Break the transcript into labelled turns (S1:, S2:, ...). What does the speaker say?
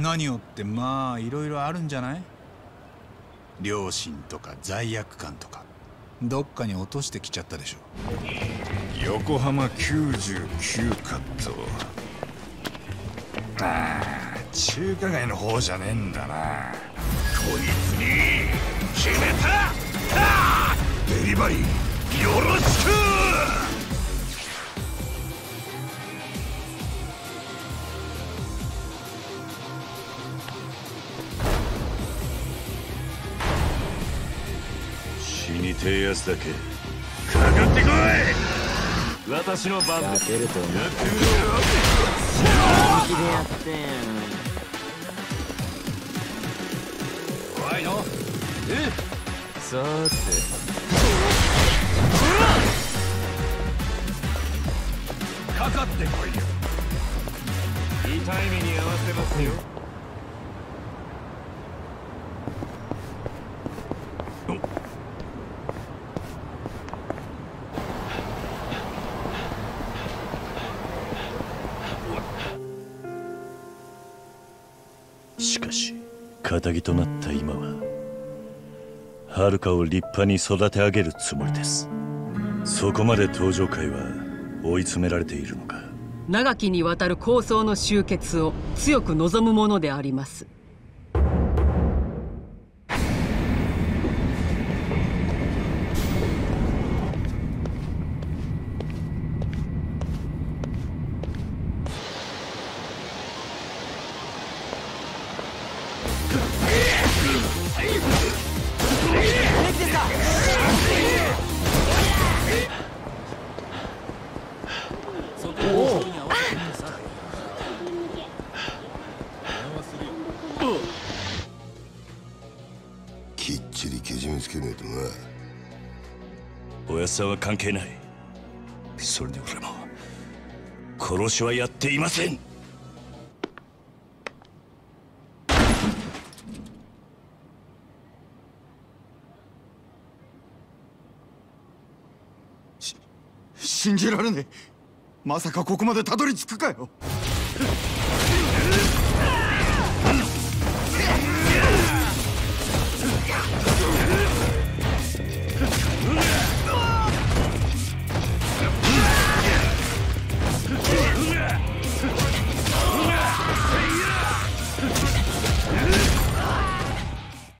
S1: 何をってまあいろいろあるんじゃない？良心とか罪悪感とかどっかに落としてきちゃったでしょ。
S2: 横浜99カット。ああ、中華街の方じゃねえんだな。
S3: こいつに決めた。デリバリーよろしく。
S4: 死にてえやつだけかかってこい。私の番です。やってると思う。やってみろよ。本気でやって怖いの。さーてかかってこいよ。痛い目に合わせますよ。しかし仇となった今は遥を立派に育て上げるつもりです。そこまで東上界は追い詰められているのか。
S5: 長きにわたる抗争の終結を強く望むものであります。
S3: きっちりけじめつけねえとな。
S4: おやっさんは関係ない。それで俺も殺しはやっていません。
S2: 信じられねえ。まさかここまでたどり着くかよ。